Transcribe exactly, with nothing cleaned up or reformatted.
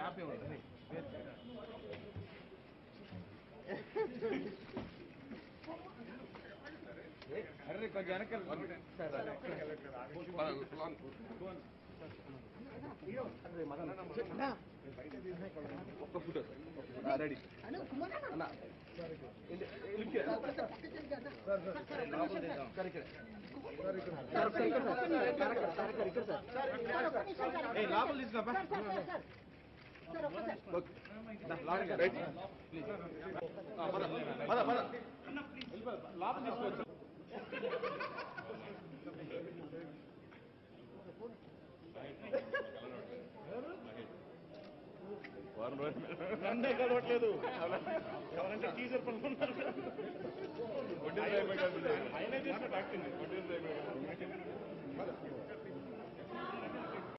happy అరే కొంచెం వెనకాల ఒక్క ఫోటో సార్ రెడీ అన్న లోపల తీసుకున్నా లోపల తీసుకోవచ్చు వారం రోజులు నన్నే కలవట్లేదు ఎవరంటే టీచర్ పనుకున్నారు ఆయనే చేసిన యాక్టింగ్